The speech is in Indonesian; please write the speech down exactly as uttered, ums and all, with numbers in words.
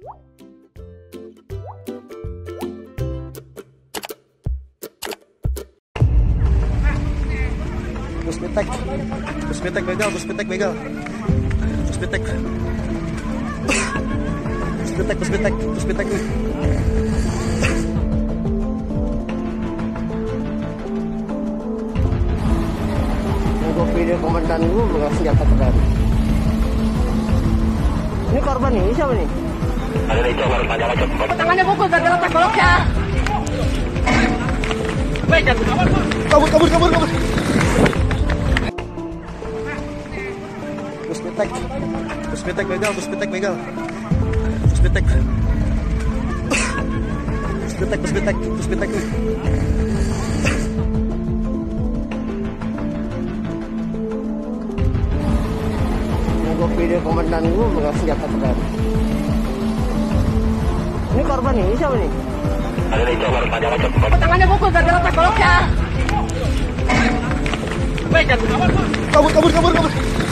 Bus Pitek, bus Pitek begal, bus Pitek begal, bus Pitek, bus Pitek, bus Pitek, bus Pitek nih. Gue video komandan gue bawa senjata keren. Ini korban nih, siapa nih? Ada itu baru tanya lagi. Tangannya pukul gara-gara tak golok ya. Baik, kabur, kabur, kabur, kabur. Bus Pitek, bus Pitek begal, bus Pitek begal, bus Pitek, bus Pitek, bus Pitek, bus Pitek nih. Gue video komandan gue bawa senjata keren. Ini korban nih, siapa nih? Ada itu baru tanya lagi. tangannya pukul gara-gara tak golok ya. Baik, kabur, kabur, kabur, kabur.